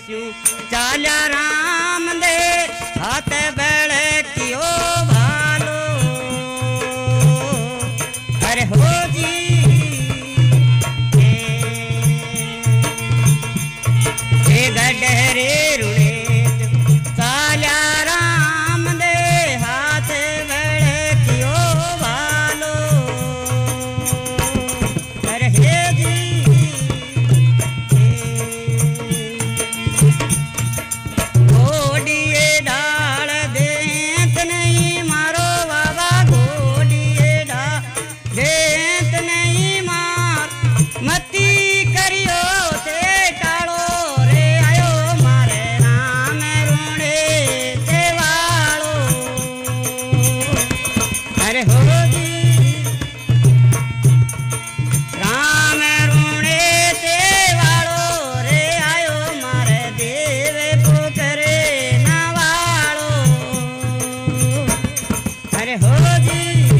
देसू चाल्या राम दे हाथ बेड़े कियो भालो अरे हो जी गडरे रुड़े चाल्या राम दे हाथ बेड़े कियो भालो अरे हे जी घोड़िए डाल देत नहीं मारो बाबा घोड़िए डाल देत नहीं मार मती करियो ते टालो रे आयो मारे राम रूणे ते वालो अरे हो जी राम रूणे ते वालो रे आयो मारे देव पोखरे ना वालो अरे हो जी